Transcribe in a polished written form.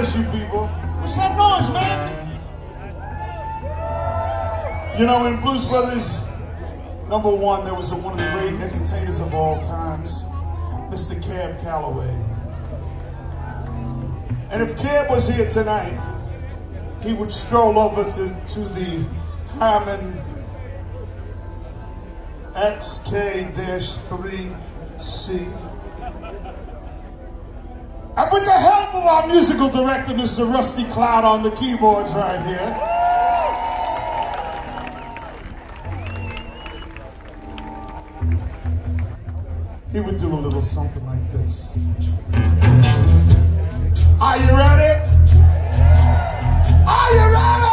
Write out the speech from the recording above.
bless you people. What's that noise, man? You know, in Blues Brothers #1, there was one of the great entertainers of all times, Mr. Cab Calloway. And if Cab was here tonight, he would stroll over to the Harman XK-3C. And with the help of our musical director, Mr. Rusty Cloud, on the keyboards right here, he would do a little something like this. Are you ready? Are you ready?